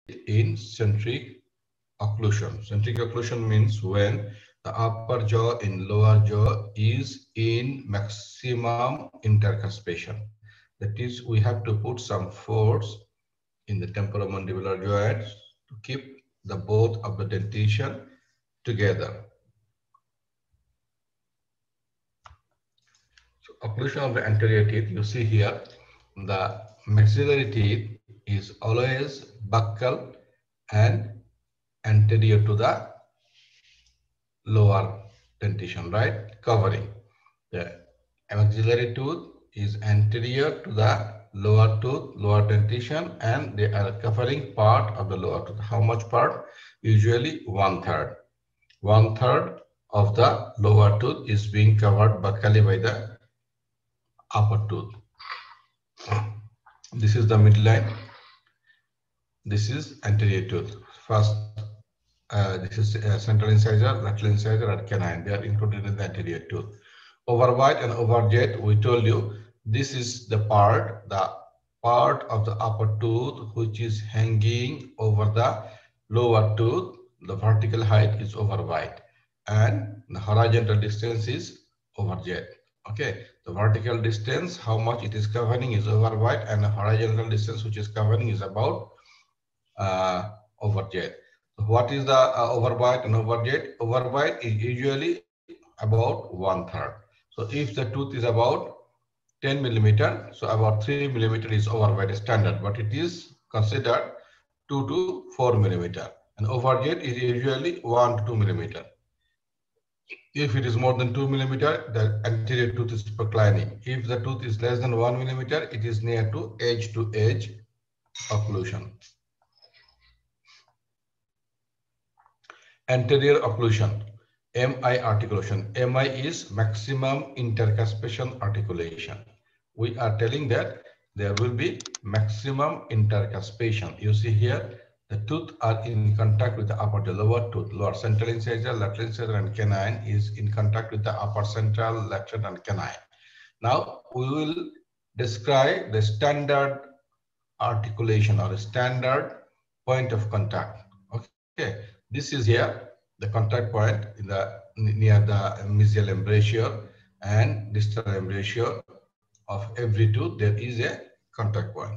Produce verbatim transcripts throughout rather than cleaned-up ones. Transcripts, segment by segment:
in centric occlusion. Centric occlusion means when the upper jaw in lower jaw is in maximum intercuspation. That is, we have to put some force in the temporomandibular joints to keep the both of the dentition together. So occlusion of the anterior teeth, you see here, the maxillary teeth is always buccal and anterior to the lower dentition, right? Covering. The maxillary tooth is anterior to the lower tooth, lower dentition, and they are covering part of the lower tooth. How much part? Usually one third. One third of the lower tooth is being covered buccally by the upper tooth. This is the midline. This is anterior tooth. First, uh, this is uh, central incisor, lateral incisor, and canine. They are included in the anterior tooth. Overbite and overjet, we told you, this is the part, the part of the upper tooth which is hanging over the lower tooth. The vertical height is overbite and the horizontal distance is overjet. Okay, the vertical distance, how much it is covering is overbite, and the horizontal distance which is covering is about uh, overjet. So what is the uh, overbite and overjet? Overbite is usually about one third. So if the tooth is about ten millimeter, so about three millimeter is overbite standard, but it is considered two to four millimeter, and overjet is usually one to two millimeter. If it is more than two millimeter, the anterior tooth is proclining. If the tooth is less than one millimeter, it is near to edge to edge occlusion. Anterior occlusion, M I articulation. M I is maximum intercuspation articulation. We are telling that there will be maximum intercuspation. You see here, the tooth are in contact with the upper, the lower tooth, lower central incisor, lateral incisor, and canine is in contact with the upper central, lateral, and canine. Now we will describe the standard articulation or standard point of contact. Okay, this is here the contact point in the near the mesial embrasure and distal embrasure of every tooth. There is a contact point.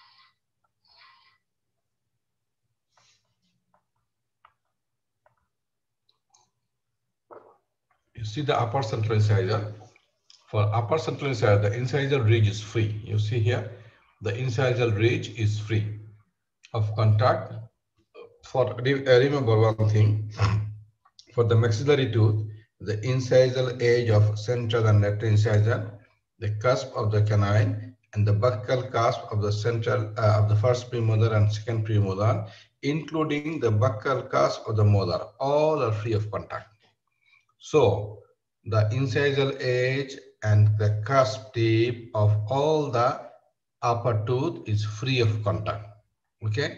You see the upper central incisor. For upper central incisor, the incisor ridge is free. You see here, the incisor ridge is free of contact. For remember one thing, for the maxillary tooth, the incisal edge of central and lateral incisor, the cusp of the canine, and the buccal cusp of the central uh, of the first premolar and second premolar, including the buccal cusp of the molar, all are free of contact. So the incisal edge and the cusp tip of all the upper tooth is free of contact. Okay.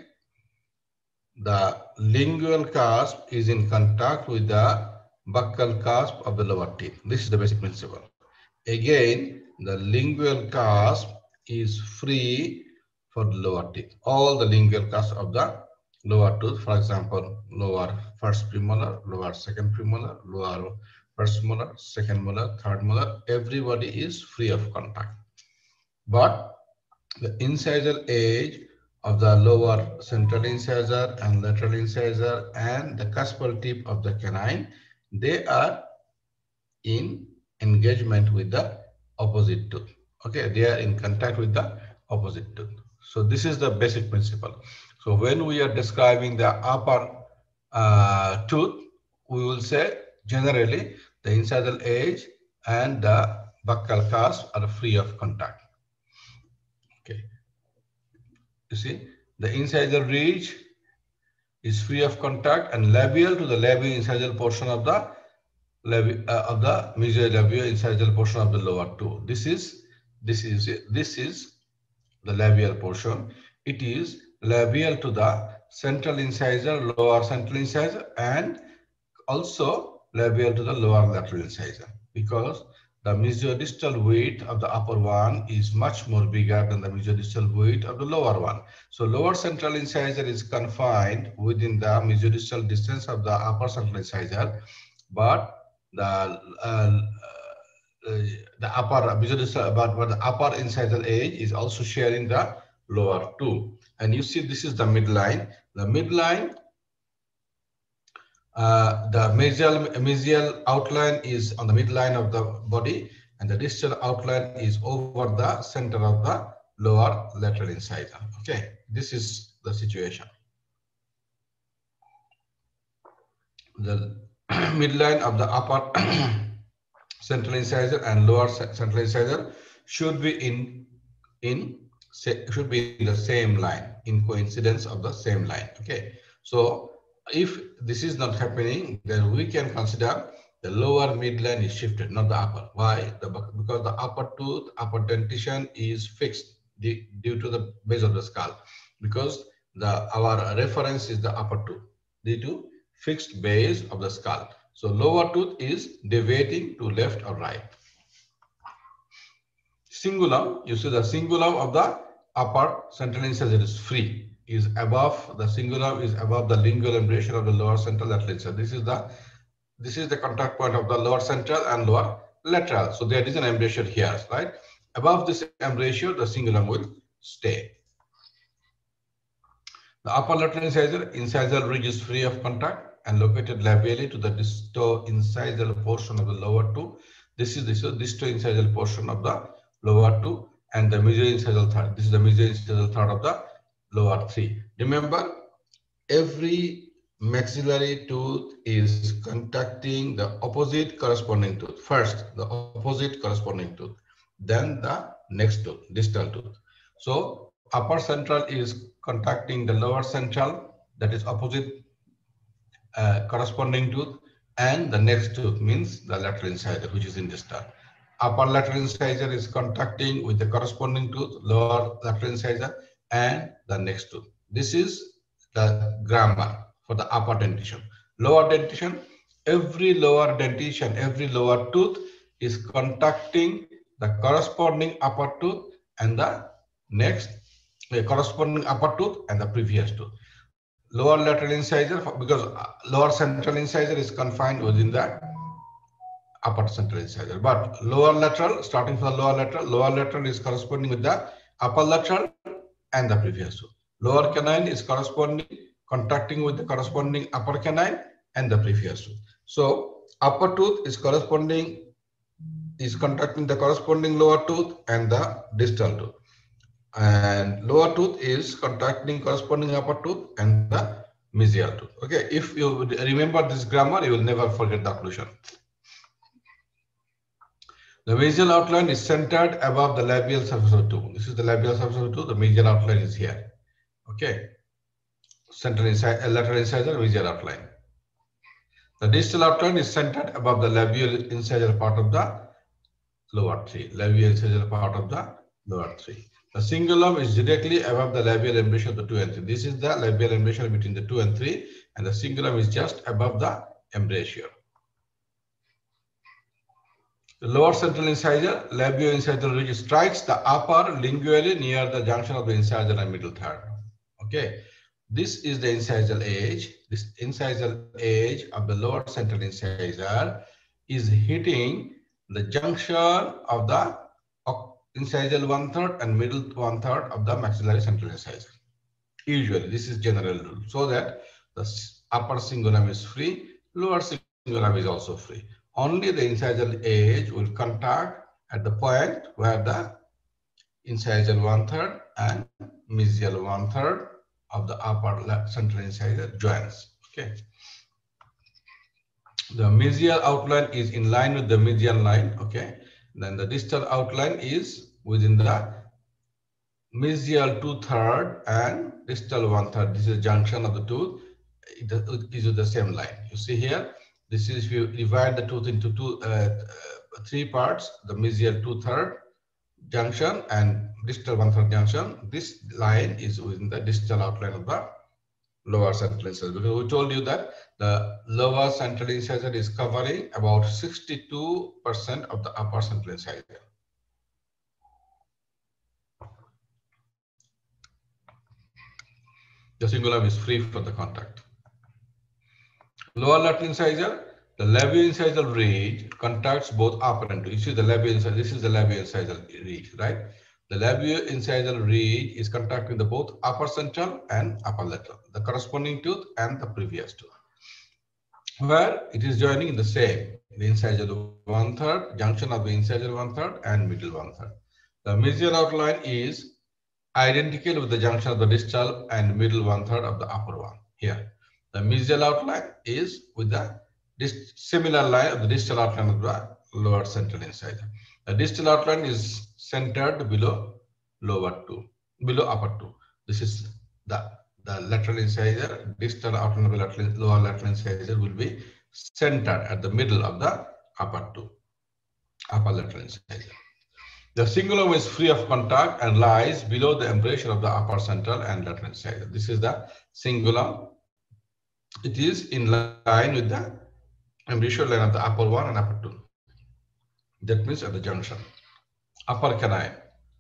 The lingual cusp is in contact with the buccal cusp of the lower teeth. This is the basic principle. Again, the lingual cusp is free for the lower teeth. All the lingual cusp of the lower tooth, for example, lower first premolar, lower second premolar, lower first molar, second molar, third molar, everybody is free of contact. But the incisal edge of the lower central incisor and lateral incisor and the cuspal tip of the canine, they are in engagement with the opposite tooth. Okay, they are in contact with the opposite tooth. So this is the basic principle. So when we are describing the upper uh, tooth, we will say generally the incisal edge and the buccal cusp are free of contact. Okay. You see, the incisor ridge is free of contact and labial to the labio-incisal portion of the labi uh, of the mesio-labio-incisal portion of the lower tooth. This is this is this is the labial portion. It is labial to the central incisor, lower central incisor, and also labial to the lower lateral incisor, because the mesiodistal width of the upper one is much more bigger than the mesiodistal width of the lower one. So lower central incisor is confined within the mesiodistal distance of the upper central incisor, but the uh, uh, the upper mesiodistal, but, but the upper incisor edge is also sharing the lower two. And you see, this is the midline. The midline, uh, the mesial mesial outline is on the midline of the body, and the distal outline is over the center of the lower lateral incisor. Okay, this is the situation. The midline of the upper central incisor and lower central incisor should be in in should be in the same line, in coincidence of the same line. Okay, so if this is not happening, then we can consider the lower midline is shifted, not the upper. Why? The, because the upper tooth, upper dentition is fixed due to the base of the skull, because the our reference is the upper tooth due to fixed base of the skull. So lower tooth is deviating to left or right. Cingulum, you see the cingulum of the upper central incisor is free, is above, the cingulum is above the lingual embrasure of the lower central lateral incisor. This is the this is the contact point of the lower central and lower lateral. So there is an embrasure here, right? Above this embrasure, the cingulum will stay. The upper lateral incisor, incisal ridge is free of contact and located labially to the disto-incisal portion of the lower two. This is the disto-incisal portion of the lower two, and the mesio-incisal third. This is the mesio-incisal third of the lower three. Remember, every maxillary tooth is contacting the opposite corresponding tooth. First, the opposite corresponding tooth, then the next tooth, distal tooth. So upper central is contacting the lower central, that is opposite uh, corresponding tooth, and the next tooth means the lateral incisor, which is in distal. Upper lateral incisor is contacting with the corresponding tooth, lower lateral incisor, and the next tooth. This is the grammar for the upper dentition. Lower dentition, every lower dentition, every lower tooth is contacting the corresponding upper tooth and the next, the corresponding upper tooth and the previous tooth. Lower lateral incisor, because lower central incisor is confined within the upper central incisor, but lower lateral, starting from the lower lateral, lower lateral is corresponding with the upper lateral and the previous tooth. Lower canine is corresponding, contacting with the corresponding upper canine and the previous tooth. So upper tooth is corresponding, is contacting the corresponding lower tooth and the distal tooth. And lower tooth is contacting corresponding upper tooth and the mesial tooth. Okay, if you remember this grammar, you will never forget the occlusion. The mesial outline is centered above the labial surface of the tooth. This is the labial surface of the tooth. The mesial outline is here. Okay, central incisor, lateral incisor, mesial outline. The distal outline is centered above the labial incisor part of the lower three. Labial incisor part of the lower three. The cingulum is directly above the labial embrasure of the two and three. This is the labial embrasure between the two and three, and the cingulum is just above the embrasure. The lower central incisor, labio-incisal ridge strikes the upper lingually near the junction of the incisor and middle third. Okay, this is the incisal edge. This incisal edge of the lower central incisor is hitting the junction of the incisal one third and middle one third of the maxillary central incisor. Usually, this is general rule, so that the upper cingulum is free, lower cingulum is also free. Only the incisal edge will contact at the point where the incisal one third and mesial one third of the upper central incisor joins. Okay. The mesial outline is in line with the medial line. Okay. Then the distal outline is within the mesial two third and distal one third. This is the junction of the tooth. It is the same line. You see here. This is, if you divide the tooth into two, uh, uh, three parts, the mesial two third junction and distal one third junction. This line is within the distal outline of the lower central incisor, because we told you that the lower central incisor is covering about sixty-two percent of the upper central incisor. The cingulum is free for the contact. Lower lateral incisor, the labioincisal ridge contacts both upper and lower. You see the labioincisor, this is the labioincisal ridge, right? The labioincisal ridge is contacting the both upper central and upper lateral, the corresponding tooth and the previous tooth, where it is joining in the same, the incisor one third, junction of the incisor one third and middle one third. The mesial outline is identical with the junction of the distal and middle one third of the upper one. Here, the mesial outline is with the similar line of the distal outline of the lower central incisor. The distal outline is centered below lower two, below upper two. This is the the lateral incisor. Distal outline of the lateral, lower lateral incisor will be centered at the middle of the upper two, upper lateral incisor. The cingulum is free of contact and lies below the embrasure of the upper central and lateral incisor. This is the cingulum. It is in line with the embrasure line of the upper one and upper two. That means at the junction. Upper canine.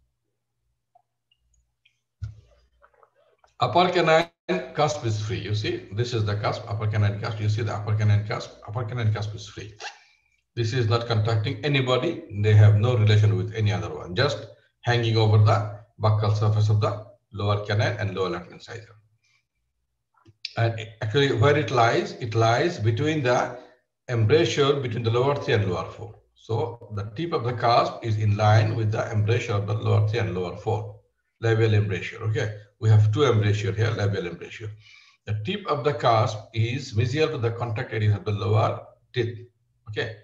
Upper canine cusp is free. You see, this is the cusp, upper canine cusp. You see the upper canine cusp. Upper canine cusp is free. This is not contacting anybody. They have no relation with any other one. Just hanging over the buccal surface of the lower canine and lower lateral incisor. And actually, where it lies, it lies between the embrasure between the lower three and lower four. So the tip of the cusp is in line with the embrasure of the lower three and lower four, labial embrasure. Okay, we have two embrasure here, labial embrasure. The tip of the cusp is mesial to the contact areas of the lower teeth. Okay.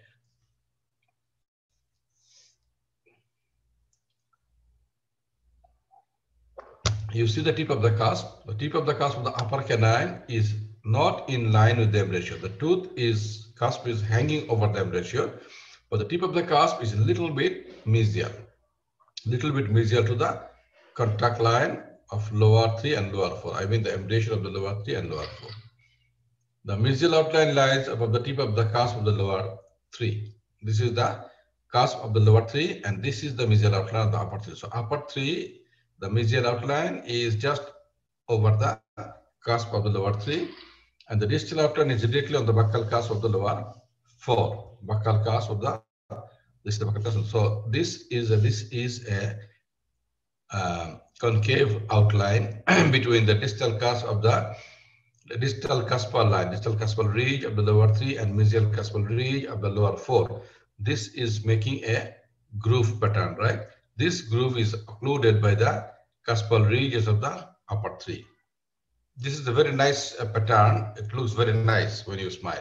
You see the tip of the cusp. The tip of the cusp of the upper canine is not in line with the embrasure. The tooth is, cusp is hanging over the embrasure, but the tip of the cusp is a little bit mesial, little bit mesial to the contact line of lower three and lower four. I mean the embrasure of the lower three and lower four. The mesial outline lies above the tip of the cusp of the lower three. This is the cusp of the lower three, and this is the mesial outline of the upper three. So upper three, the mesial outline is just over the cusp of the lower three, and the distal outline is directly on the buccal cusp of the lower four. Buccal cusp of the this is the buccal cusp. So this is a, this is a uh, concave outline between the distal cusp of the, the distal cuspal line, distal cuspal ridge of the lower three and mesial cuspal ridge of the lower four. This is making a groove pattern, right? This groove is occluded by the cuspal ridges of the upper three. This is a very nice uh, pattern. It looks very nice when you smile.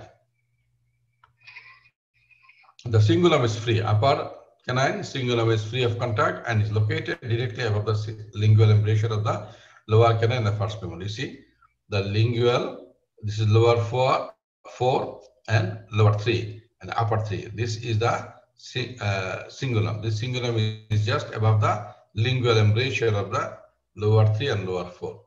The cingulum is free. Upper canine cingulum is free of contact and is located directly above the lingual embrasure of the lower canine and the first premolar. You see the lingual, this is lower four, four and lower three and upper three. This is the uh, cingulum. This cingulum is just above the lingual embrasure of the lower three and lower four.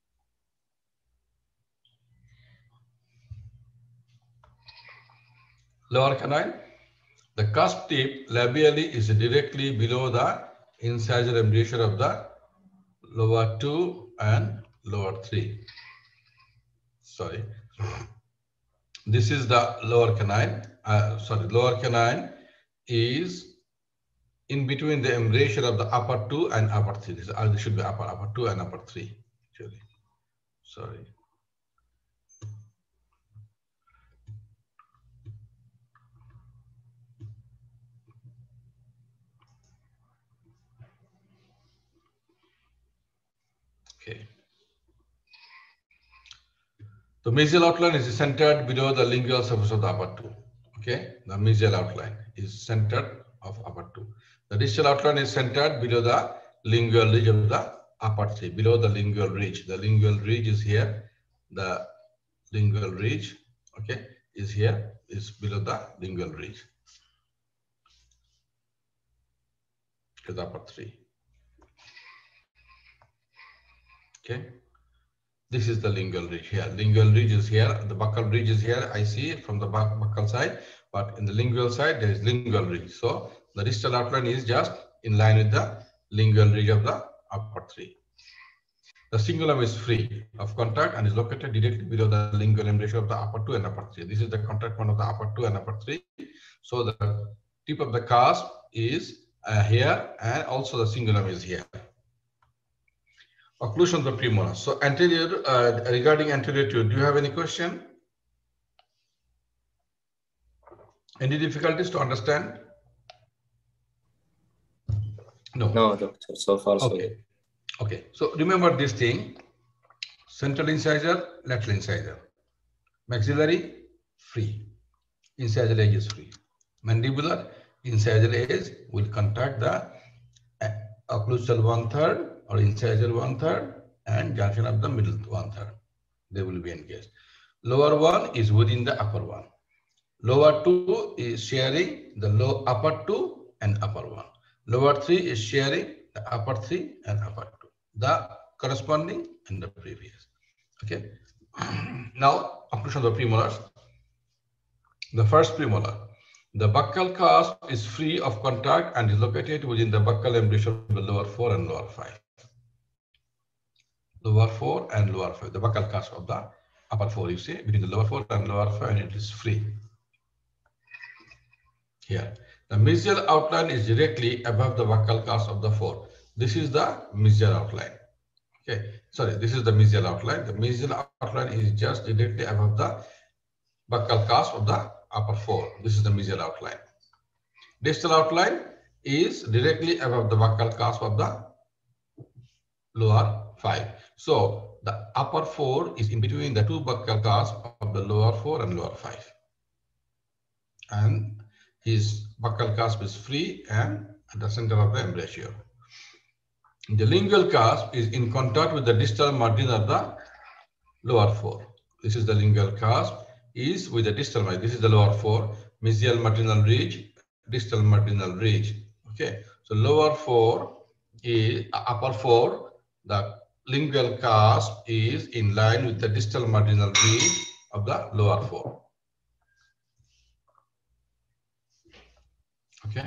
Lower canine. The cusp tip labially is directly below the incisor embrasure of the lower two and lower three. Sorry. This is the lower canine. Uh, sorry, lower canine is in between the embrasure of the upper two and upper three. This, uh, this should be upper, upper two and upper three. Actually, sorry. Okay. The mesial outline is centered below the lingual surface of the upper two. Okay, the mesial outline is centered of upper two. The distal outline is centered below the lingual ridge of the upper three, below the lingual ridge. The lingual ridge is here. The lingual ridge, okay, is here, is below the lingual ridge. To the upper three. Okay. This is the lingual ridge here. Lingual ridge is here. The buccal ridge is here. I see it from the buccal side, but in the lingual side, there is lingual ridge. So the distal outline is just in line with the lingual ridge of the upper three. The cingulum is free of contact and is located directly below the lingual embrasure of the upper two and upper three. This is the contact point of the upper two and upper three. So the tip of the cusp is uh, here, and also the cingulum is here. Occlusion of the premolar. So anterior, uh, regarding anterior tooth, do you have any question? Any difficulties to understand? No. No, doctor. So far, so okay. good. Okay. So remember this thing: central incisor, lateral incisor, maxillary free, incisal edge is free, mandibular incisal edge will contact the occlusal one third or incisal one third and junction of the middle one third. They will be engaged. Lower one is within the upper one. Lower two is sharing the low upper two and upper one. Lower three is sharing the upper three and upper two. The corresponding and the previous. Okay. Now occlusion of the premolars. The first premolar. The buccal cusp is free of contact and is located within the buccal embrasure of the lower four and lower five. Lower four and lower five. The buccal cusp of the upper four, you see, between the lower four and lower five, and it is free. Here. The mesial outline is directly above the buccal cusp of the four. This is the mesial outline. Okay. Sorry, this is the mesial outline. The mesial outline is just directly above the buccal cusp of the upper four. This is the mesial outline. Distal outline is directly above the buccal cusp of the lower five. So the upper four is in between the two buccal cusps of the lower four and lower five. And his buccal cusp is free and at the center of the embrasure. The lingual cusp is in contact with the distal margin of the lower four. This is the lingual cusp is with the distal margin. This is the lower four, mesial marginal ridge, distal marginal ridge. Okay, so lower four is uh, upper four. The lingual cusp is in line with the distal marginal ridge of the lower four. Okay.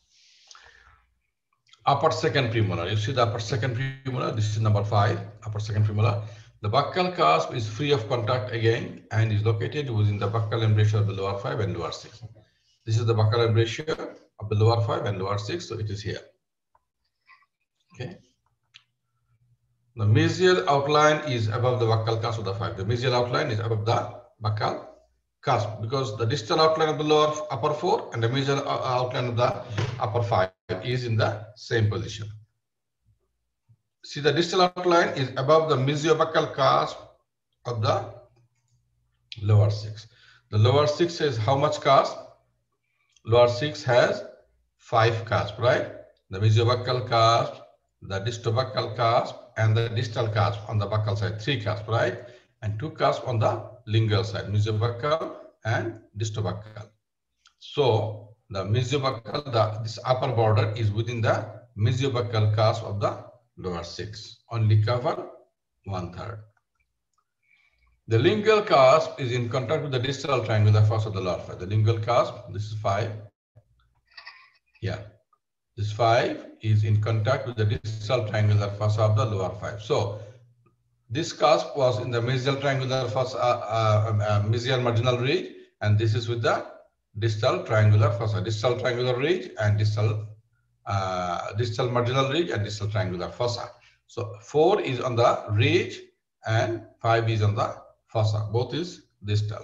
Upper second premolar. You see the upper second premolar. This is number five. Upper second premolar. The buccal cusp is free of contact again and is located within the buccal embrasure of the lower five and lower six. This is the buccal embrasure of the lower five and lower six, so it is here. Okay. The mesial outline is above the buccal cusp of the five. The mesial outline is above the buccal cusp because the distal outline of the lower upper four and the mesial outline of the upper five is in the same position. See, the distal outline is above the mesiobuccal cusp of the lower six. The lower six has how much cusp? Lower six has five cusp, right? The mesiobuccal cusp, the distobuccal cusp, and the distal cusp on the buccal side, three cusp, right? And two cusp on the lingual side, mesiobuccal and distobuccal. So the mesiobuccal, the this upper border is within the mesiobuccal cusp of the lower six. Only cover one third. The lingual cusp is in contact with the distal triangular fossa of the lower five. The lingual cusp, this is five. Yeah, this five is in contact with the distal triangular fossa of the lower five. So this cusp was in the mesial triangular fossa, uh, uh, uh, mesial marginal ridge, and this is with the distal triangular fossa, distal triangular ridge and distal uh, distal marginal ridge and distal triangular fossa. So four is on the ridge and five is on the fossa. Both is distal.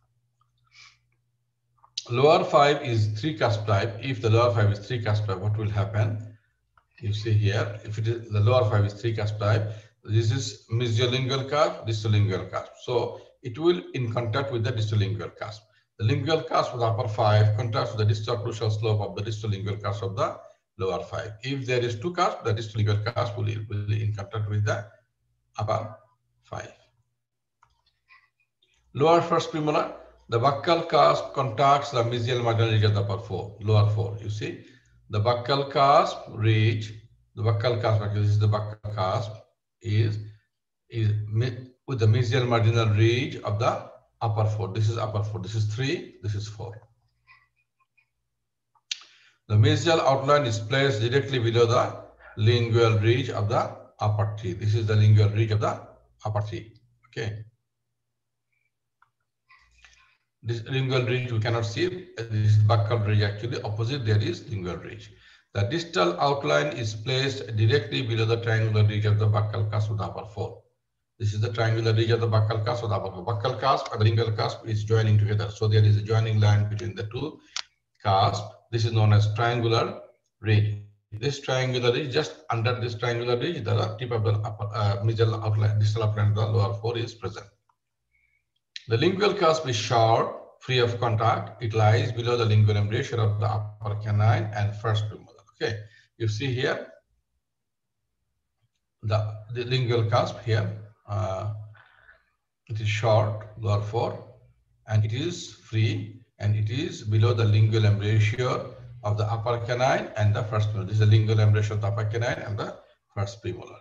Lower five is three cusp type. If the lower five is three cusp type, what will happen? You see here, if it is the lower five is three cusp type, this is mesiolingual cusp, distolingual cusp. So it will in contact with the distolingual cusp. The lingual cusp of the upper five contacts with the distal crucial slope of the distolingual cusp of the lower five. If there is two cusp, the distolingual cusp will, will in contact with the upper five. Lower first premolar, the buccal cusp contacts the mesial marginal ridge of the upper four, lower four. You see, the buccal cusp ridge, the buccal cusp, this is the buccal cusp, is, is with the mesial marginal ridge of the upper four. This is upper four. This is three. This is four. The mesial outline is placed directly below the lingual ridge of the upper three. This is the lingual ridge of the upper three. Okay. This lingual ridge we cannot see. This is buccal ridge actually. Opposite there is lingual ridge. The distal outline is placed directly below the triangular ridge of the buccal cusp of the upper four. This is the triangular ridge of the buccal cusp of the upper four. Buccal cusp and the lingual cusp is joining together. So there is a joining line between the two cusp. This is known as triangular ridge. This triangular ridge, just under this triangular ridge, the tip of the upper uh, mesial outline, distal outline of the lower four is present. The lingual cusp is short, free of contact. It lies below the lingual embrasure of the upper canine and first premolar. Okay, you see here the, the lingual cusp here. Uh, it is short, lower four, and it is free, and it is below the lingual embrasure of the upper canine and the first premolar. This is the lingual embrasure of the upper canine and the first premolar.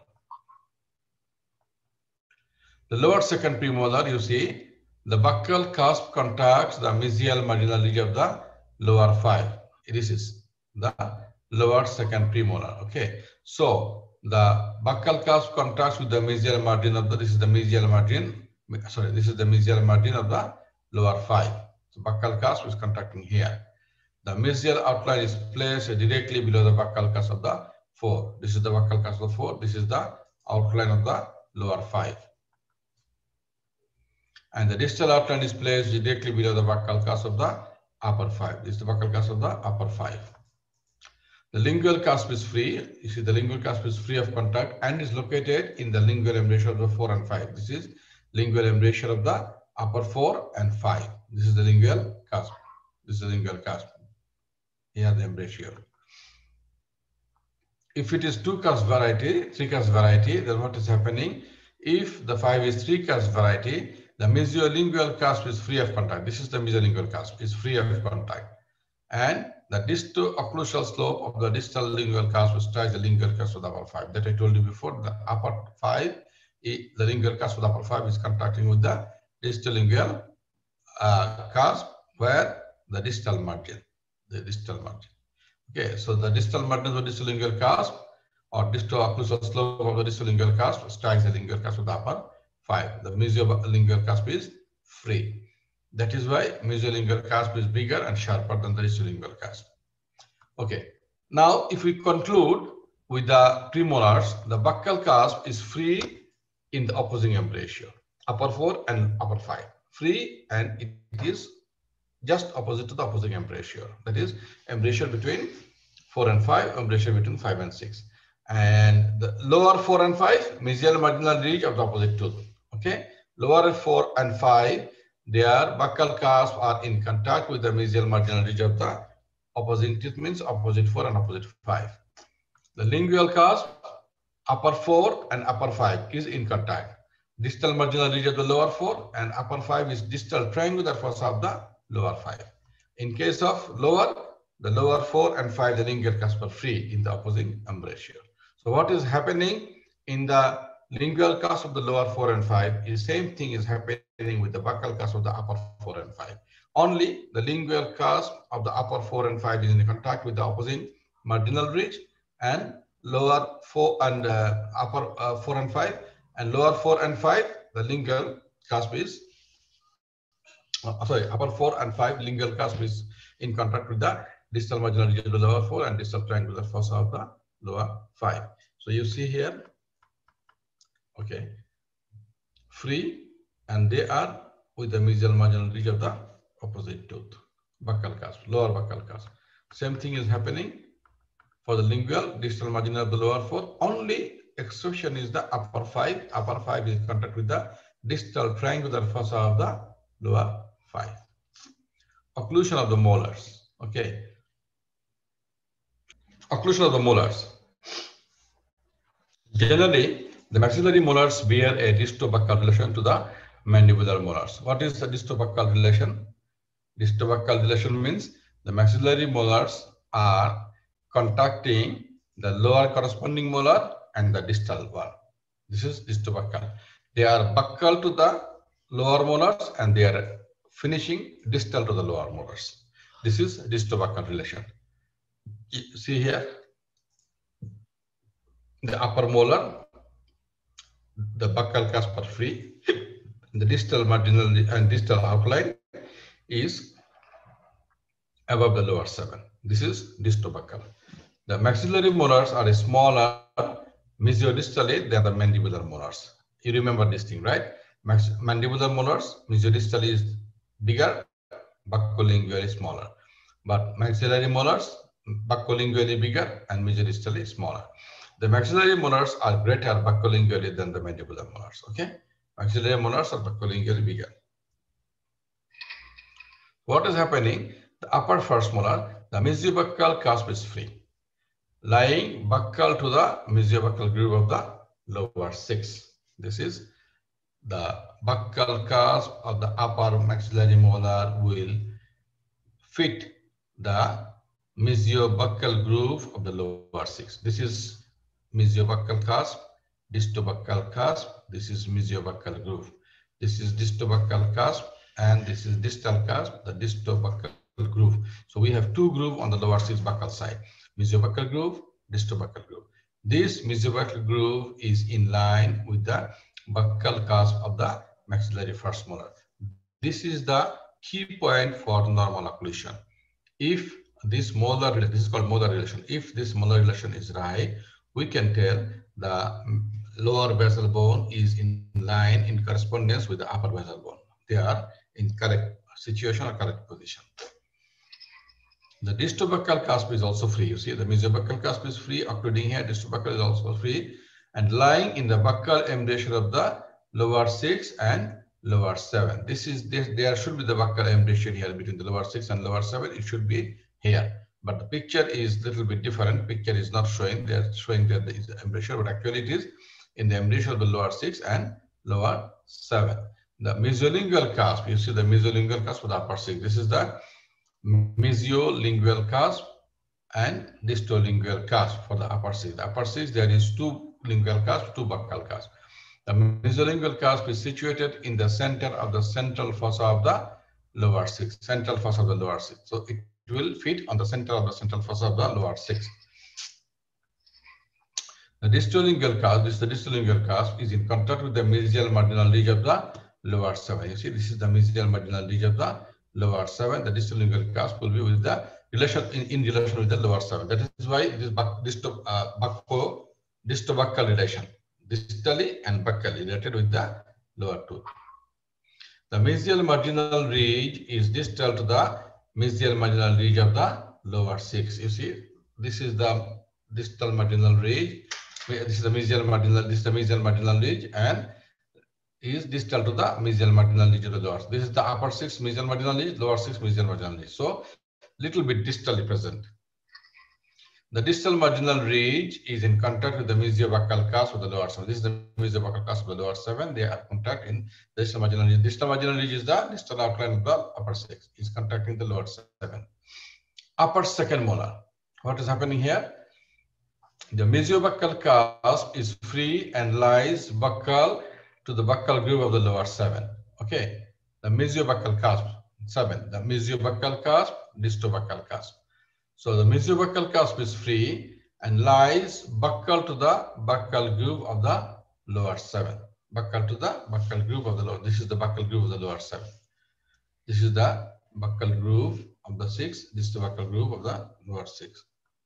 The lower second premolar, you see, the buccal cusp contacts the mesial marginal ridge of the lower five. This is the lower second premolar. Okay, so the buccal cusp contacts with the mesial margin of the. This is the mesial margin. Sorry, this is the mesial margin of the lower five. So buccal cusp is contacting here. The mesial outline is placed directly below the buccal cusp of the four. This is the buccal cusp of four. This is the outline of the lower five. And the distal outline is placed directly below the buccal cusp of the upper five. This is the buccal cusp of the upper five. The lingual cusp is free. You see the lingual cusp is free of contact and is located in the lingual embrasure of the four and five. This is lingual embrasure of the upper four and five. This is the lingual cusp. This is the lingual cusp. Here the embrasure. If it is two cusp variety, three cusp variety, then what is happening? If the five is three cusp variety, the mesiolingual cusp is free of contact. This is the mesiolingual cusp, is free of contact. And the disto-occlusal slope of the distal lingual cusp strikes the lingual cusp of the upper five. That I told you before, the upper five, the lingual cusp of the upper five is contacting with the distal lingual uh, cusp, where the distal margin, the distal margin. Okay, so the distal margin of the distal lingual cusp or disto-occlusal slope of the distal lingual cusp strikes the lingual cusp of the upper five. The mesiolingual cusp is free. That is why mesiolingual cusp is bigger and sharper than the distolingual cusp. Okay. Now, if we conclude with the premolars, the buccal cusp is free in the opposing embrasure, upper four and upper five. Free, and it is just opposite to the opposing embrasure. That is embrasure between four and five, embrasure between five and six. And the lower four and five, mesial marginal ridge of the opposite tooth. Okay, lower four and five, their buccal cusp are in contact with the mesial marginal ridge of the opposing tooth, means opposite four and opposite five. The lingual cusp, upper four and upper five is in contact. Distal marginal ridge of the lower four and upper five is distal triangular fossa of the lower five. In case of lower, the lower four and five, the lingual cusp are free in the opposing embrasure. So what is happening in the lingual cusp of the lower four and five is same thing is happening with the buccal cusp of the upper four and five. Only the lingual cusp of the upper four and five is in contact with the opposing marginal ridge, and lower four and uh, upper uh, four and five, and lower four and five, the lingual cusp is uh, sorry, upper four and five lingual cusp is in contact with the distal marginal ridge of the lower four and distal triangular fossa of the lower five. So you see here, okay, free, and they are with the mesial marginal ridge of the opposite tooth, buccal cusp, lower buccal cusp. Same thing is happening for the lingual distal margin of the lower four. Only exception is the upper five. Upper five is in contact with the distal triangular fossa of the lower five. Occlusion of the molars. Okay. Occlusion of the molars. Generally, the maxillary molars bear a distobuccal relation to the mandibular molars. What is the distobuccal relation? Distobuccal relation means the maxillary molars are contacting the lower corresponding molar and the distal one. This is distobuccal. They are buccal to the lower molars and they are finishing distal to the lower molars. This is distobuccal relation. You see here, the upper molar, the buccal cusp are free. The distal marginal and distal outline is above the lower seven. This is distobuccal. The maxillary molars are smaller mesiodistally than the mandibular molars. You remember this thing, right? Max mandibular molars, mesiodistally is bigger, buccolingually smaller. But maxillary molars, buccolingually bigger and mesiodistally smaller. The maxillary molars are greater buccolingually than the mandibular molars. Okay, maxillary molars are buccolingually bigger. What is happening? The upper first molar, the mesiobuccal cusp is free, lying buccal to the mesiobuccal groove of the lower six. This is the buccal cusp of the upper maxillary molar will fit the mesiobuccal groove of the lower six. This is mesiobuccal cusp, distobuccal cusp. This is mesiobuccal groove. This is distobuccal cusp, and this is distal cusp, the distobuccal groove. So we have two groove on the lower six buccal side, mesiobuccal groove, distobuccal groove. This mesiobuccal groove is in line with the buccal cusp of the maxillary first molar. This is the key point for normal occlusion. If this molar, this is called molar relation. If this molar relation is right, we can tell the lower basal bone is in line in correspondence with the upper basal bone. They are in correct situation or correct position. The distobuccal cusp is also free. You see, the mesiobuccal cusp is free, occluding here. Distobuccal is also free and lying in the buccal embrasure of the lower six and lower seven. This is this. There should be the buccal embrasure here between the lower six and lower seven. It should be here, but the picture is a little bit different. Picture is not showing. They are showing that there is the embrasure, but actually it is in the embrasure of the lower six and lower seven. The mesolingual cusp. You see the mesolingual cusp for the upper six. This is the mesiolingual cusp and distolingual cusp for the upper six. The upper six, there is two lingual cusp, two buccal cusp. The mesolingual cusp is situated in the center of the central fossa of the lower six, central fossa of the lower six. So it will fit on the center of the central fossa of the lower six. The distolingual cusp, this is the distolingual cusp, is in contact with the mesial marginal ridge of the lower seven. You see, this is the mesial marginal ridge of the lower seven. The distolingual cusp will be with the relation in, in relation with the lower seven. That is why it is disto, uh, bucco, distobuccal relation, distally and buccally related with the lower tooth. The mesial marginal ridge is distal to the mesial marginal ridge of the lower six. You see, this is the distal marginal ridge. This is the mesial marginal. This is the mesial marginal ridge and is distal to the mesial marginal ridge of the lower. This is the upper six mesial marginal ridge, lower six mesial marginal ridge. So little bit distally present. The distal marginal ridge is in contact with the mesiobuccal cusp of the lower seven. This is the mesiobuccal cusp of the lower seven. They are contact in the distal marginal ridge. Distal marginal ridge is the distal outline of the upper six. Is contacting the lower seven. Upper second molar. What is happening here? The mesiobuccal cusp is free and lies buccal to the buccal groove of the lower seven. Okay, the mesiobuccal cusp seven. The mesiobuccal cusp, distobuccal cusp. So the mesiobuccal cusp is free and lies buccal to the buccal groove of the lower seven. Buccal to the buccal groove of the lower. This is the buccal groove of the lower seven. This is the buccal groove of the six. This is the buccal groove of the lower six.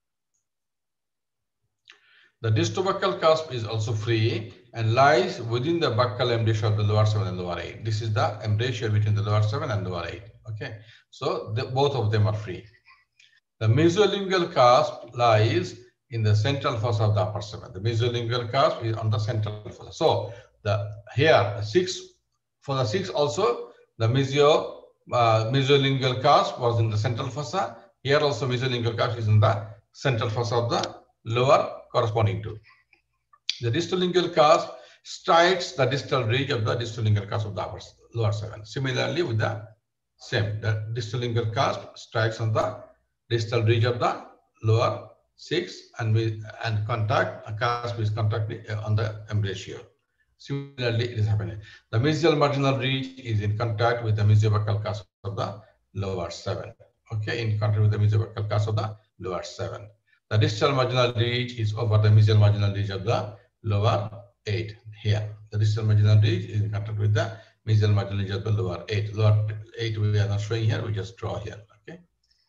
The distobuccal cusp is also free and lies within the buccal embrasure of the lower seven and lower eight. This is the embrasure between the lower seven and lower eight. Okay, so the, both of them are free. The mesolingual cusp lies in the central fossa of the upper seven. The mesolingual cusp is on the central fossa. So the here the six for the six also the mesio uh, mesolingual cusp was in the central fossa. Here also mesolingual cusp is in the central fossa of the lower corresponding to. The distolingual cusp strikes the distal ridge of the distolingual cusp of the upper lower seven. Similarly, with the same, the distolingual cusp strikes on the distal ridge of the lower six and we and contact a cusp is contacting on the embrasure. Similarly, it is happening. The mesial marginal ridge is in contact with the mesiobuccal cusp of the lower seven. Okay, in contact with the mesiobuccal cusp of the lower seven. The distal marginal ridge is over the mesial marginal ridge of the lower eight. Here, the distal marginal ridge is in contact with the mesial marginal ridge of the lower eight. Lower eight we are not showing here. We just draw here. Okay.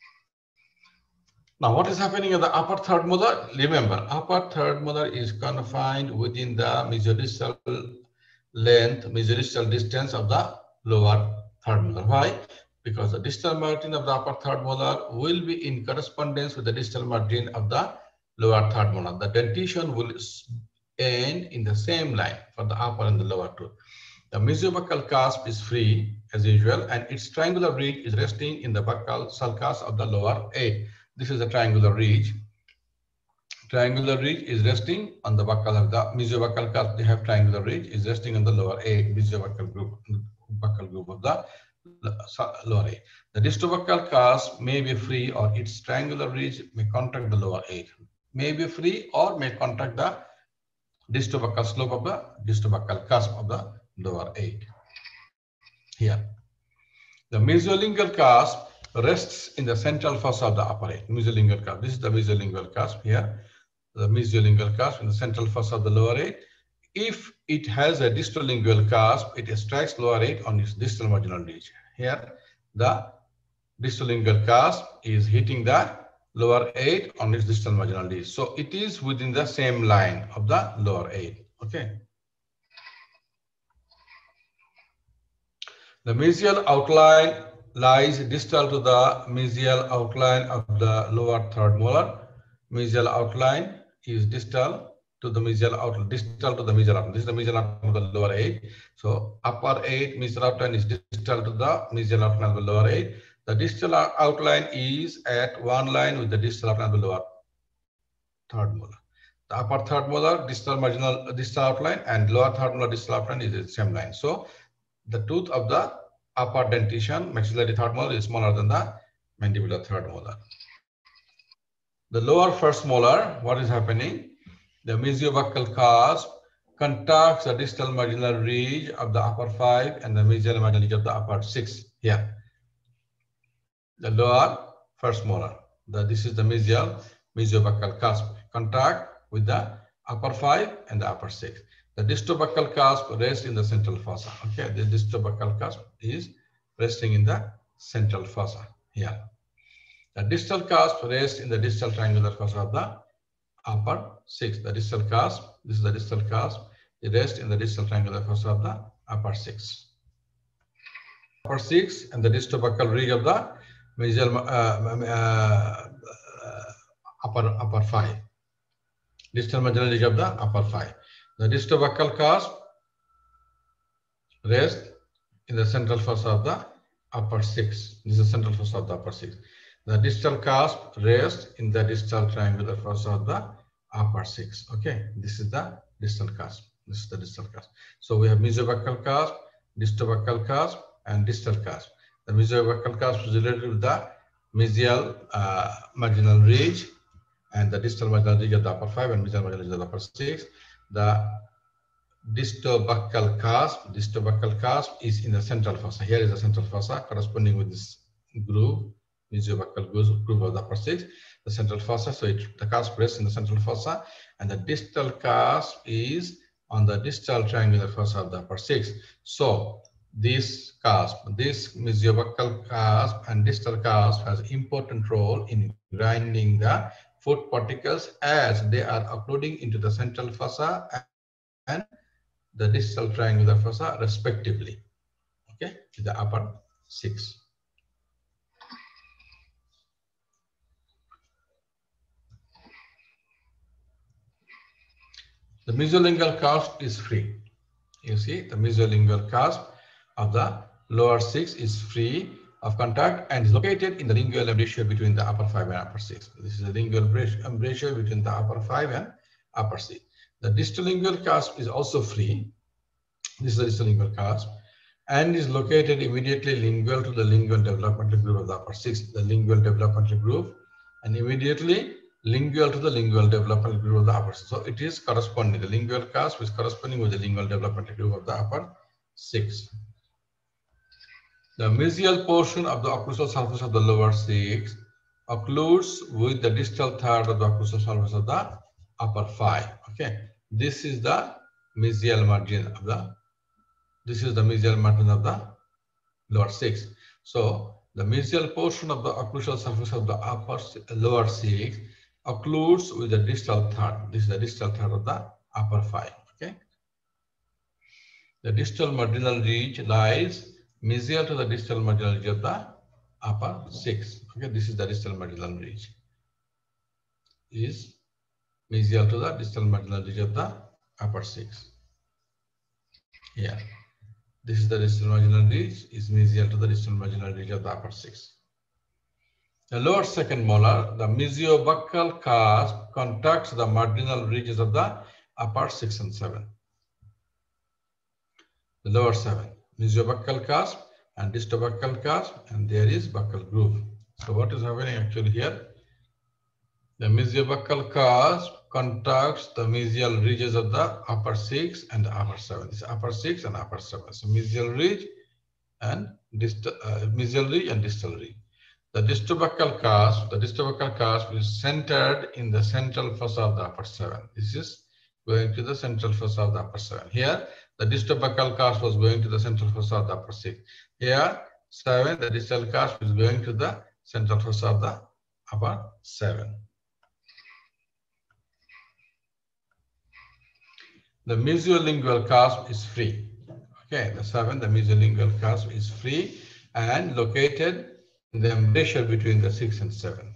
Now, what is happening in the upper third molar? Remember, upper third molar is confined within the mesiodistal length, mesiodistal distance of the lower third molar. Why? Because the distal margin of the upper third molar will be in correspondence with the distal margin of the lower third molar. The dentition will end in the same line for the upper and the lower tooth. The mesiobuccal cusp is free as usual, and its triangular ridge is resting in the buccal sulcus of the lower eight. This is a triangular ridge. Triangular ridge is resting on the buccal of the mesiobuccal cusp. They have triangular ridge is resting on the lower eight mesiobuccal group, buccal group of the lower eight. The distobuccal cusp may be free, or its triangular ridge may contract the lower eight. May be free or may contract the distobuccal slope of the distobuccal cusp of the lower eight. Here, the mesiolingual cusp rests in the central fossa of the upper eight. Mesiolingual cusp. This is the mesiolingual cusp here. The mesiolingual cusp in the central fossa of the lower eight. If it has a distal lingual cusp, it strikes lower eight on its distal marginal ridge. Here, the distal lingual cusp is hitting the lower eight on its distal marginal ridge. So it is within the same line of the lower eight. Okay. The mesial outline lies distal to the mesial outline of the lower third molar. Mesial outline is distal to the mesial outline, distal to the mesial outline. This is the mesial outline of the lower eight. So upper eight mesial outline is distal to the mesial outline of the lower eight. The distal outline is at one line with the distal outline of the lower third molar. The upper third molar distal marginal distal outline and lower third molar distal outline is the same line. So the tooth of the upper dentition, maxillary third molar, is smaller than the mandibular third molar. The lower first molar, what is happening? The mesiobuccal cusp contracts the distal marginal ridge of the upper five and the mesial marginal ridge of the upper six. Here, the lower first molar. The, this is the mesial mesiobuccal cusp. Contract with the upper five and the upper six. The distobuccal cusp rests in the central fossa. Okay, the distobuccal cusp is resting in the central fossa here. The distal cusp rests in the distal triangular fossa of the upper six. The distal cusp, this is the distal cusp, it rests in the distal triangular fossa of the upper six. Upper six and the distobuccal ridge of the mesial uh, uh, upper upper five. Distal marginal ridge of the upper five. The distobuccal cusp rests in the central fossa of the upper six. This is the central fossa of the upper six. The distal cusp rests in the distal triangular fossa of the upper six. Okay, this is the distal cusp. This is the distal cusp. So we have mesiobuccal cusp, distobuccal cusp, and distal cusp. The mesiobuccal cusp is related with the mesial uh, marginal ridge and the distal marginal ridge of the upper five and mesial marginal ridge of the upper six. The distobuccal cusp, distobuccal cusp is in the central fossa. Here is the central fossa corresponding with this groove, mesiobuccal groove of the upper six, the central fossa. So it, the cusp rests in the central fossa, and the distal cusp is on the distal triangular fossa of the upper six. So this cusp, this mesiobuccal cusp and distal cusp has important role in grinding the foot particles as they are uploading into the central fossa and the distal triangular fossa respectively. Okay, the upper six. The mesiolingual cusp is free. You see, the mesiolingual cusp of the lower six is free of contact and is located in the lingual embrasure between the upper five and upper six. This is the lingual embrasure between the upper five and upper six. The distal lingual cusp is also free. This is the distal lingual cusp and is located immediately lingual to the lingual developmental groove of the upper six, the lingual developmental groove, and immediately lingual to the lingual development groove of the upper six. So it is corresponding. The lingual cusp is corresponding with the lingual development groove of the upper six. The mesial portion of the occlusal surface of the lower six occludes with the distal third of the occlusal surface of the upper five. Okay, this is the mesial margin of the. This is the mesial margin of the lower six. So the mesial portion of the occlusal surface of the upper lower six occludes with the distal third. This is the distal third of the upper five. Okay. The distal marginal ridge lies mesial to the distal marginal ridge of the upper six. Okay, this is the distal marginal ridge. Is mesial to the distal marginal ridge of the upper six. Here. This is the distal marginal ridge, is mesial to the distal marginal ridge of the upper six. The lower second molar, the mesiobuccal cusp contacts the marginal ridges of the upper six and seven. The lower seven, mesiobuccal cusp and distobuccal cusp, and there is buccal groove. So what is happening actually here? The mesiobuccal cusp contacts the mesial ridges of the upper six and the upper seven. This is upper six and upper seven. So mesial ridge and distal, uh, mesial ridge and distal ridge. The distobuccal cusp, the distobuccal cusp is centered in the central fossa of the upper seven. This is going to the central fossa of the upper seven. Here, the distobuccal cusp was going to the central fossa of the upper six. Here, seven, the distal cusp is going to the central fossa of the upper seven. The mesiolingual cusp is free. Okay, the seven, the mesiolingual cusp is free and located in the embrasure between the six and seven.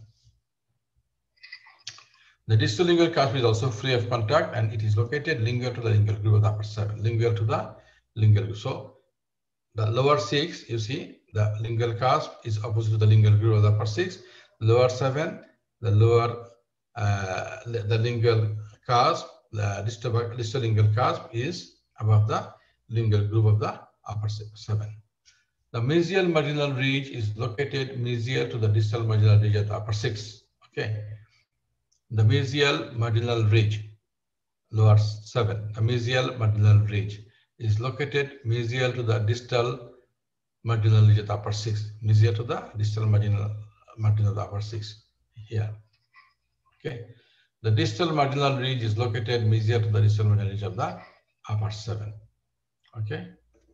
The distal lingual cusp is also free of contact and it is located lingual to the lingual groove of the upper seven. Lingual to the lingual groove. So the lower six, you see, the lingual cusp is opposite to the lingual groove of the upper six. Lower seven, the lower, uh, the lingual cusp, the distal, distal lingual cusp is above the lingual groove of the upper seven. The mesial marginal ridge is located mesial to the distal marginal ridge of the upper six. Okay. The mesial marginal ridge, lower seven, the mesial marginal ridge is located mesial to the distal marginal ridge of the upper six. Mesial to the distal marginal margin of the upper six here. Okay. The distal marginal ridge is located mesial to the distal marginal ridge of the upper seven. Okay.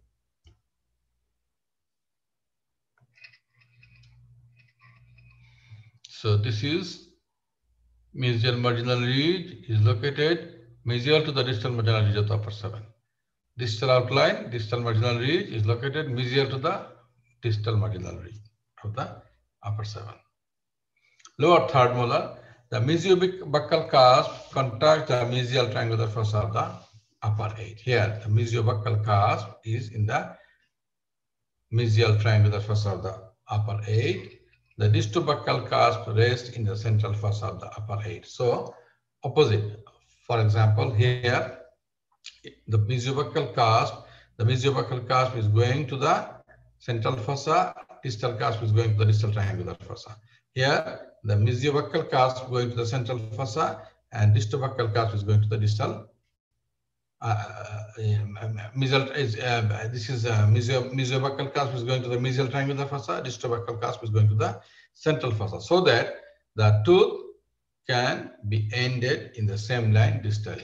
So this is mesial marginal ridge is located mesial to the distal marginal ridge of the upper seven. Distal outline, distal marginal ridge is located mesial to the distal marginal ridge of the upper seven. Lower third molar, the mesiobuccal cusp contacts the mesial triangular fossa of the upper eight. Here, the mesiobuccal cusp is in the mesial triangular fossa of the upper eight. The distobuccal cusp rests in the central fossa of the upper eight. So, opposite. For example, here, the mesiobuccal cusp, the mesiobuccal cusp is going to the central fossa, distal cusp is going to the distal triangular fossa. Here, the mesiobuccal cusp going to the central fossa and distobuccal cusp is going to the distal. Uh, mesial is uh, this is uh, mesio, mesiobuccal cusp is going to the mesial triangular fossa, distobuccal cusp is going to the central fossa, so that the tooth can be ended in the same line distally.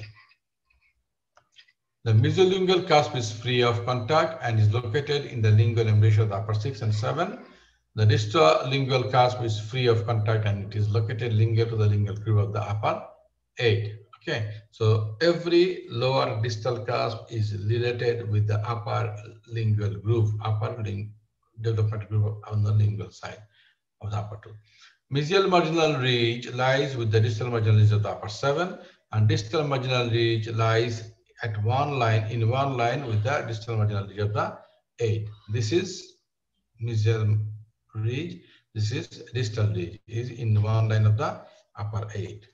The mesiolingual cusp is free of contact and is located in the lingual embrasure of the upper six and seven. The distal lingual cusp is free of contact and it is located lingual to the lingual groove of the upper eight. Okay, so every lower distal cusp is related with the upper lingual groove, upper ling development groove on the lingual side of the upper tooth. Mesial marginal ridge lies with the distal marginal ridge of the upper seven, and distal marginal ridge lies at one line in one line with the distal marginal ridge of the eight. This is mesial ridge. This is distal ridge is in one line of the upper eight.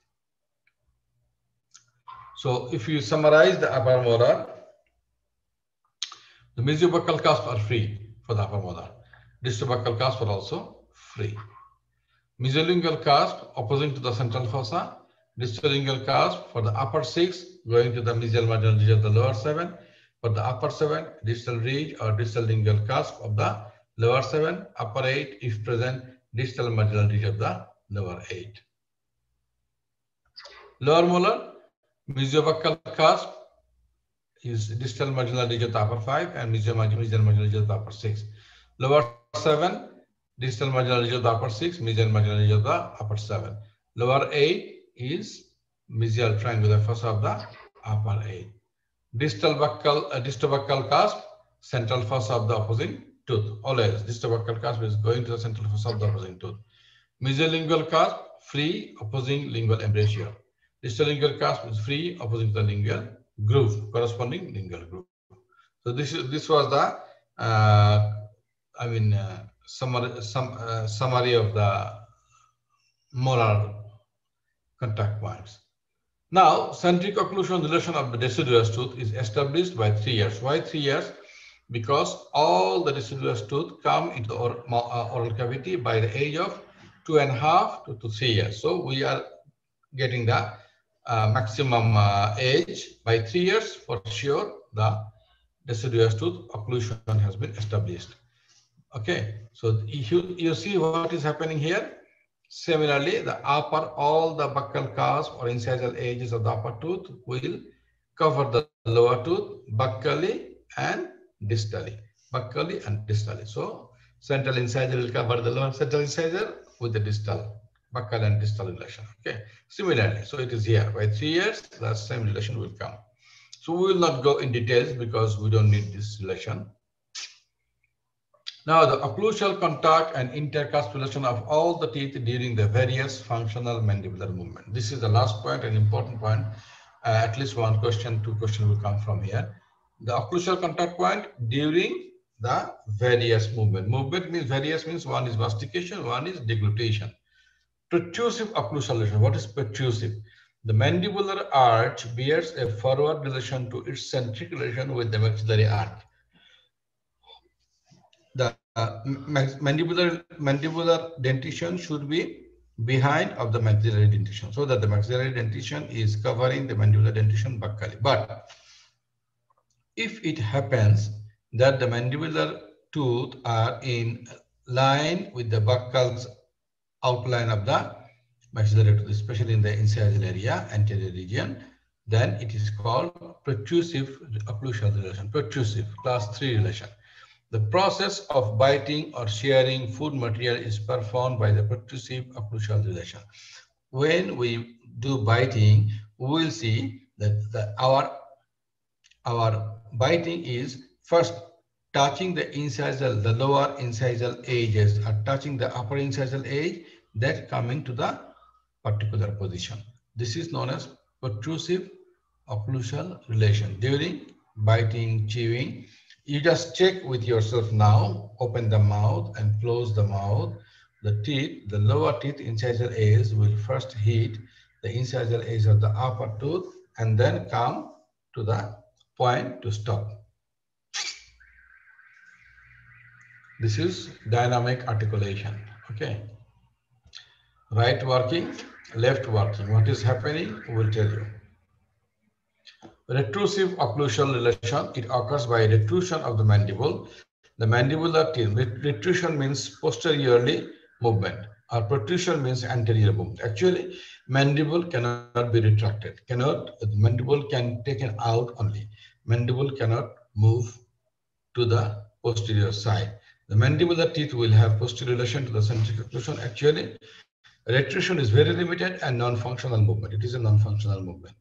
So if you summarize the upper molar, the mesiobuccal cusps are free for the upper molar. Distobuccal cusps are also free. Mesolingual cusp opposing to the central fossa. Distolingual cusp for the upper six going to the mesial marginal ridge of the lower seven. For the upper seven, distal ridge or distal lingual cusp of the lower seven. Upper eight, if present, distal marginal ridge of the lower eight. Lower molar, mesiobuccal cusp is distal marginal ridge of the upper five and mesial marginal ridge of the upper six. Lower seven, distal marginal ridge of the upper six, mesial marginal ridge of the upper seven. Lower eight is mesial triangular fossa of the upper eight. Distal buccal, uh, distobuccal cusp, central fossa of the opposing tooth. Always, distobuccal cusp is going to the central fossa of the opposing tooth. Mesolingual cusp, free, opposing lingual embrasure. Distolingual cusp is free, opposing the lingual groove, corresponding lingual groove. So this is this was the, uh, I mean, uh, summary, some uh, summary of the molar contact points. Now, centric occlusion relation of the deciduous tooth is established by three years. Why three years? Because all the deciduous tooth come into the oral, uh, oral cavity by the age of two and a half to, to three years. So we are getting the uh, maximum uh, age by three years for sure. The deciduous tooth occlusion has been established. Okay, so you, you see what is happening here. Similarly, the upper, all the buccal cusp or incisal edges of the upper tooth will cover the lower tooth buccally and distally. Buccally and distally. So, central incisor will cover the lower central incisor with the distal, buccal and distal relation. Okay. Similarly, so it is here. By three years, the same relation will come. So, we will not go in details because we don't need this relation. Now, the occlusal contact and intercusp relation of all the teeth during the various functional mandibular movement. This is the last point, an important point. Uh, at least one question, two questions will come from here. The occlusal contact point during the various movement. Movement means various means one is mastication, one is deglutition. Protrusive occlusal relation. What is protrusive? The mandibular arch bears a forward relation to its centric relation with the maxillary arch. The uh, mandibular mandibular dentition should be behind of the maxillary dentition, so that the maxillary dentition is covering the mandibular dentition buccally. But if it happens that the mandibular tooth are in line with the buccal's outline of the maxillary tooth, especially in the incisal area, anterior region, then it is called protrusive occlusal relation, protrusive class three relation. The process of biting or shearing food material is performed by the protrusive occlusal relation. When we do biting, we will see that the, our, our biting is first touching the incisal, the lower incisal edges are touching the upper incisal edge, then coming to the particular position. This is known as protrusive occlusal relation. During biting, chewing, you just check with yourself now, open the mouth and close the mouth. The teeth, the lower teeth incisal edge will first hit the incisal edge of the upper tooth and then come to the point to stop. This is dynamic articulation. Okay. Right working, left working. What is happening? We will tell you. Retrusive occlusal relation, it occurs by retrusion of the mandible. The mandibular teeth, retrusion means posteriorly movement, or protrusion means anterior movement. Actually, mandible cannot be retracted. Cannot, the mandible can be taken out only. Mandible cannot move to the posterior side. The mandibular teeth will have posterior relation to the centric occlusion. Actually, retrusion is very limited and non-functional movement. It is a non-functional movement.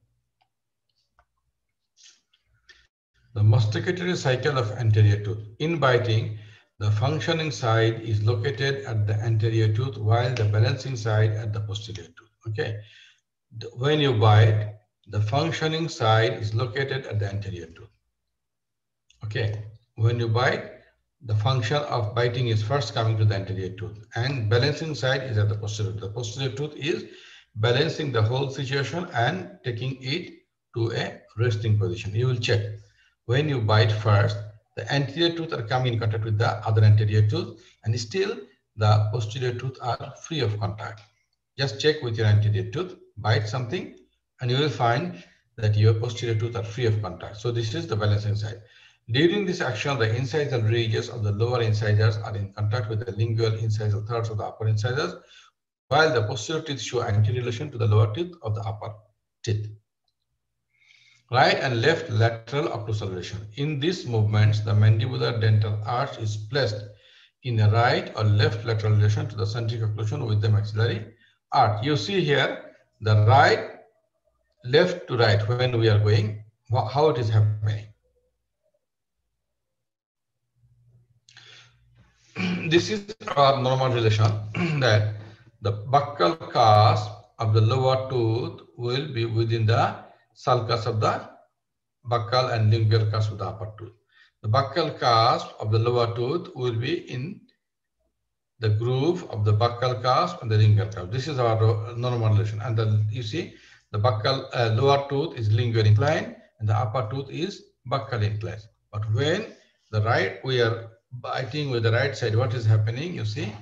The masticatory cycle of anterior tooth. In biting, the functioning side is located at the anterior tooth while the balancing side at the posterior tooth. Okay. When you bite, the functioning side is located at the anterior tooth. Okay. When you bite, the function of biting is first coming to the anterior tooth and balancing side is at the posterior tooth. The posterior tooth is balancing the whole situation and taking it to a resting position. You will check. When you bite first, the anterior tooth are coming in contact with the other anterior tooth and still the posterior tooth are free of contact. Just check with your anterior tooth, bite something, and you will find that your posterior tooth are free of contact. So this is the balancing side. During this action, the incisal ridges of the lower incisors are in contact with the lingual incisal thirds of the upper incisors, while the posterior teeth show anterelation to the lower teeth of the upper teeth. Right and left lateral occlusal relation. In these movements, the mandibular dental arch is placed in a right or left lateral relation to the centric occlusion with the maxillary arch. You see here the right, left to right when we are going, how it is happening. This is our normal relation that the buccal cusp of the lower tooth will be within the sulcus of the buccal and lingual cusp of the upper tooth. The buccal cusp of the lower tooth will be in the groove of the buccal cusp and the lingual cusp. This is our normal relation. And the, you see, the buccal uh, lower tooth is lingual inclined and the upper tooth is buccal inclined. But when the right, we are biting with the right side, what is happening? You see,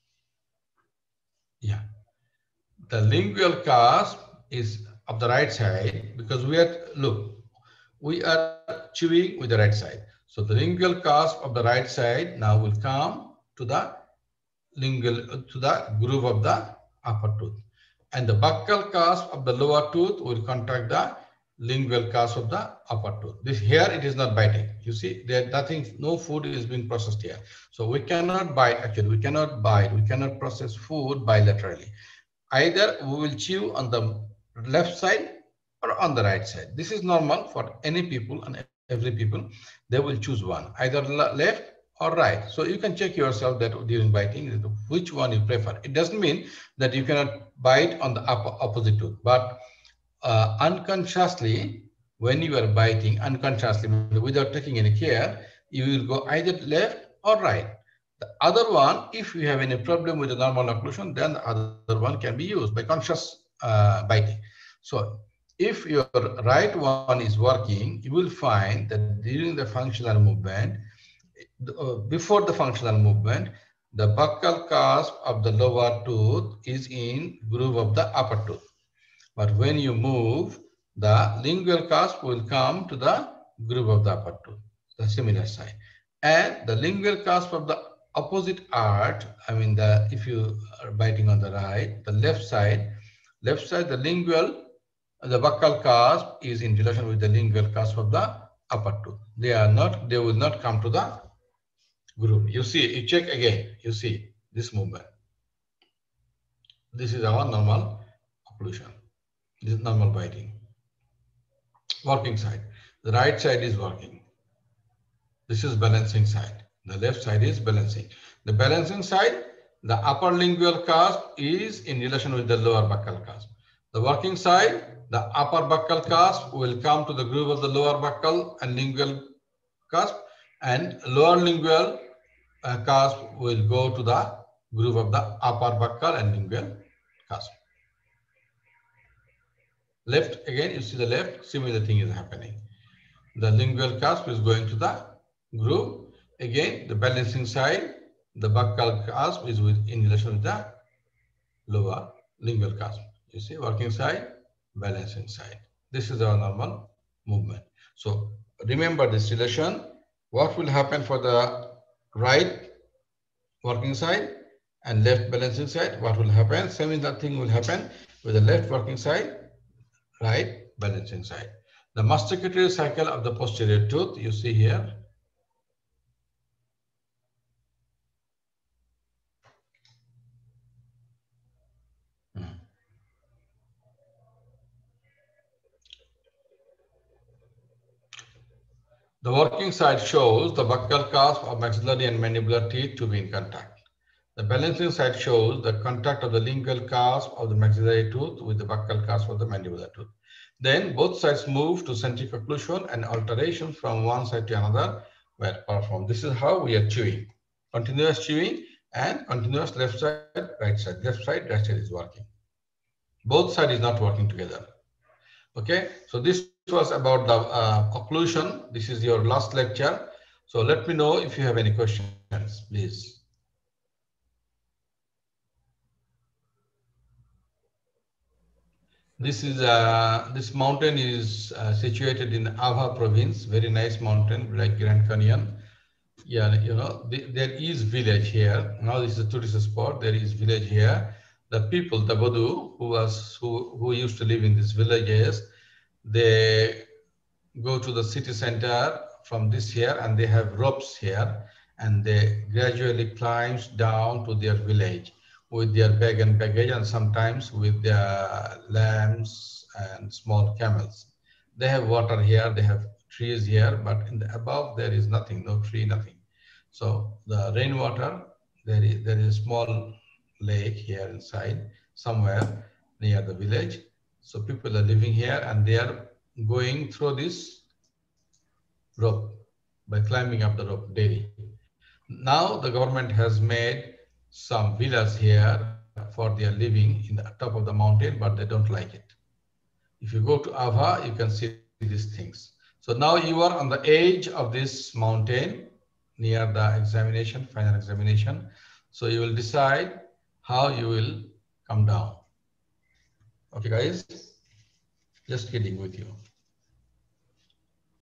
yeah, the lingual cusp is of the right side because we are, look, we are chewing with the right side. So the lingual cusp of the right side now will come to the lingual, to the groove of the upper tooth. And the buccal cusp of the lower tooth will contact the lingual cusp of the upper tooth. This here it is not biting. You see, there nothing, no food is being processed here. So we cannot bite, actually, we cannot bite, we cannot process food bilaterally. Either we will chew on the left side or on the right side. This is normal for any people and every people. They will choose one, either left or right. So you can check yourself that during biting, which one you prefer. It doesn't mean that you cannot bite on the opposite tooth, but uh, unconsciously, when you are biting, unconsciously, without taking any care, you will go either left or right. The other one, if you have any problem with the normal occlusion, then the other one can be used by conscious uh, biting. So if your right one is working, you will find that during the functional movement, uh, before the functional movement, the buccal cusp of the lower tooth is in groove of the upper tooth. But when you move, the lingual cusp will come to the groove of the upper tooth, the similar side. And the lingual cusp of the opposite arch, I mean, the if you are biting on the right, the left side, left side, the lingual, the buccal cusp is in relation with the lingual cusp of the upper tooth. They are not, they will not come to the groove. You see, you check again, you see this movement. This is our normal occlusion. This is normal biting. Working side. The right side is working. This is balancing side. The left side is balancing. The balancing side, the upper lingual cusp is in relation with the lower buccal cusp. The working side, the upper buccal cusp will come to the groove of the lower buccal and lingual cusp, and lower lingual uh, cusp will go to the groove of the upper buccal and lingual cusp. Left, again, you see the left, similar thing is happening. The lingual cusp is going to the groove. Again, the balancing side, the buccal cusp is with, in relation with the lower lingual cusp. You see, working side, balancing side. This is our normal movement. So remember this relation. What will happen for the right working side and left balancing side? What will happen? Similar thing will happen with the left working side, right balancing side. The masticatory cycle of the posterior tooth, you see here. The working side shows the buccal cusp of maxillary and mandibular teeth to be in contact. The balancing side shows the contact of the lingual cusp of the maxillary tooth with the buccal cusp of the mandibular tooth. Then both sides move to centric occlusion and alterations from one side to another were performed. This is how we are chewing. Continuous chewing and continuous left side, right side. Left side, right side is working. Both sides is not working together. Okay, so this was about the uh, occlusion. This is your last lecture. So let me know if you have any questions, please. This is uh, this mountain is uh, situated in Ava province. Very nice mountain, like Grand Canyon. Yeah, you know, the, there is village here. Now this is a tourist spot. There is village here. The people, the Bodu, who was who who used to live in these villages, they go to the city center from this here, and they have ropes here, and they gradually climbs down to their village with their bag and baggage, and sometimes with their lambs and small camels. They have water here, they have trees here, but in the above there is nothing, no tree, nothing. So the rainwater, there is there is a small lake here inside somewhere near the village. So people are living here, and they are going through this rope by climbing up the rope daily. Now the government has made some villas here for their living in the top of the mountain, but they don't like it. If you go to Ava, you can see these things. So now you are on the edge of this mountain near the examination, final examination. So you will decide how you will come down. Okay, guys, just kidding with you.